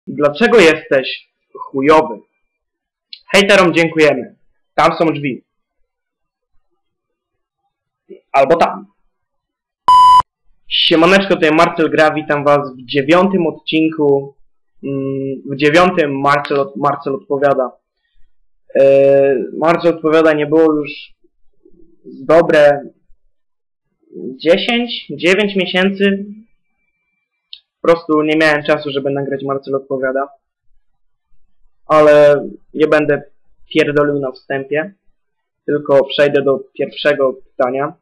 Dlaczego jesteś chujowy? Hejterom dziękujemy. Tam są drzwi. Albo tam. Siemaneczko, tutaj Marcel gra. Witam was w 9. odcinku. W 9. Marcel odpowiada. Marcel odpowiada nie było już dobre 9 miesięcy. Po prostu nie miałem czasu, żeby nagrać Marcel odpowiada. Ale nie będę pierdolił na wstępie. Tylko przejdę do pierwszego pytania.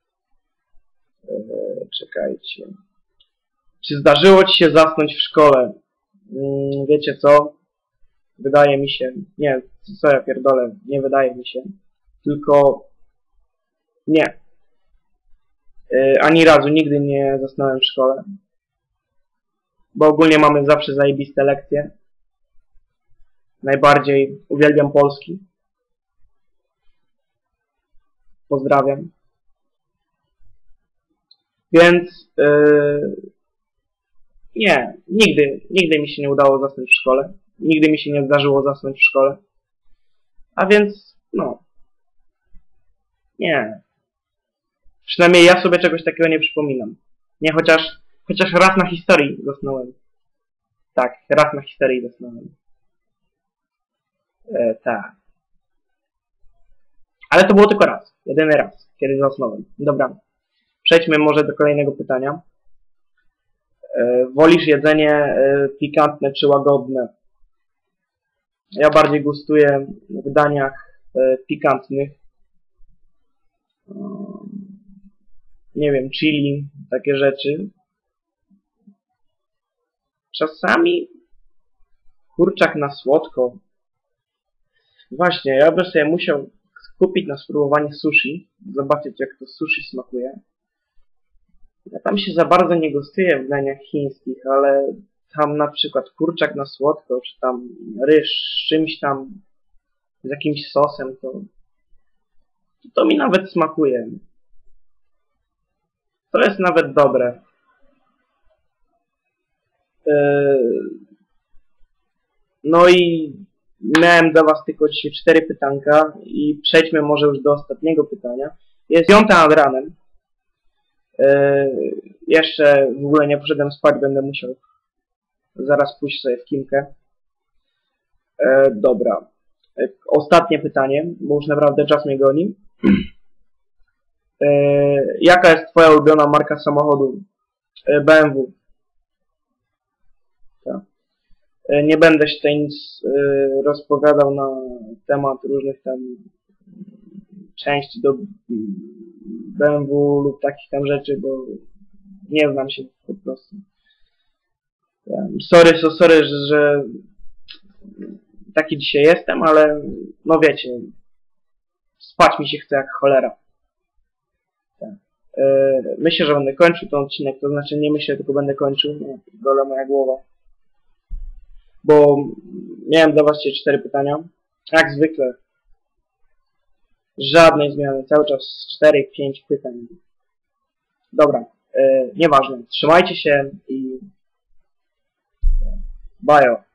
Czekajcie. Czy zdarzyło ci się zasnąć w szkole? Wiecie co? Wydaje mi się... Nie, co ja pierdolę? Nie wydaje mi się. Tylko... Nie. Ani razu nigdy nie zasnąłem w szkole. Bo ogólnie mamy zawsze zajebiste lekcje. Najbardziej uwielbiam polski. Pozdrawiam. Więc nie, nigdy mi się nie udało zasnąć w szkole. Nigdy mi się nie zdarzyło zasnąć w szkole. A więc, no. Nie. Przynajmniej ja sobie czegoś takiego nie przypominam. Nie, chociaż raz na historii zasnąłem. Tak, raz na historii zasnąłem. Tak. Ale to było tylko raz. Jedyny raz, kiedy zasnąłem. Dobra. Przejdźmy może do kolejnego pytania. Wolisz jedzenie pikantne czy łagodne? Ja bardziej gustuję w daniach pikantnych. Nie wiem, chili, takie rzeczy. Czasami kurczak na słodko. Właśnie, ja bym sobie musiał skupić na spróbowaniu sushi. Zobaczyć, jak to sushi smakuje. Ja tam się za bardzo nie gustuję w daniach chińskich, ale tam na przykład kurczak na słodko, czy tam ryż z czymś tam, z jakimś sosem, to mi nawet smakuje. To jest nawet dobre. No i miałem dla was tylko dzisiaj 4 pytanka i przejdźmy może już do ostatniego pytania. Jest 5 nad ranem. Jeszcze w ogóle nie poszedłem spać, będę musiał zaraz pójść sobie w kimkę. Dobra. Ostatnie pytanie, bo już naprawdę czas mnie goni. Jaka jest twoja ulubiona marka samochodu? BMW. Tak. Nie będę się tutaj nic rozpowiadał na temat różnych tam części do BMW lub takich tam rzeczy, bo nie znam się po prostu. Sorry, że taki dzisiaj jestem, ale no wiecie, spać mi się chce jak cholera. Tak. Myślę, że będę kończył ten odcinek, to znaczy nie myślę, tylko będę kończył. No, dole moja głowa. Bo miałem dla was 4 pytania. Jak zwykle. Żadnej zmiany. Cały czas 4-5 pytań. Dobra. Nieważne. Trzymajcie się i... Bajo.